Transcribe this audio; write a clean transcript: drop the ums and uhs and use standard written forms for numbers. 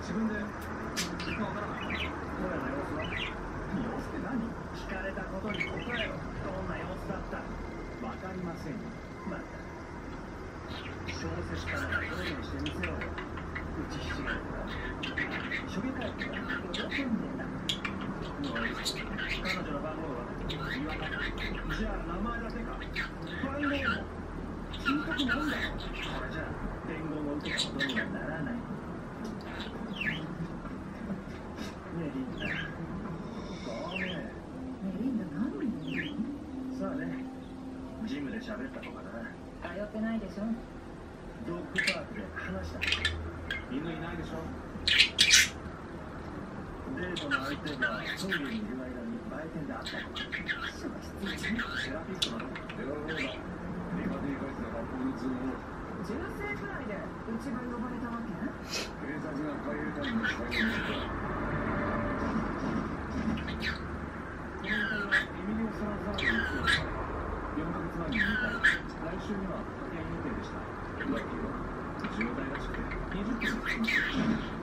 自分でわからない。どうやら様子は？様子って何？聞かれたことに答えろ。どんな様子だった？わかりませんよ。また小説家なら表現してみせようよ。打ちひしがれたらしょげ返って喜んでんだ。彼女の番号は言わない。じゃあ名前だけか。番号も聞いたくないんだろ。これじゃあ伝言を受けたことにはならない。ねえリンダ。ごめん。ねえリンダ何言ってるの？ さあね。ジムで喋ったとかだな。 通ってないでしょ。 ドッグパークで話した。犬いないでしょ。デートの相手がトイレにいる間に売店で会ったとか。 そう失礼。 セラピストなの？エラローだ。リカディ会社の学校の通報。 10歳くらいでうちが呼ばれたわけ？ 警察が海兵隊員の使いになった。この遺体はエミリオ・サラザールの妻。4ヶ月前に引退。来週には派遣予定でした。ラッキーは重大らしくて20分で済みました。